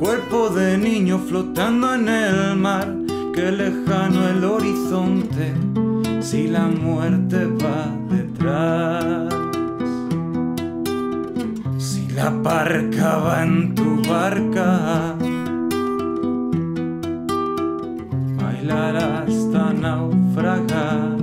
cuerpo de niño flotando en el mar. Qué lejano el horizonte si la muerte va detrás. Si la barca va en tu barca, bailar hasta naufragar.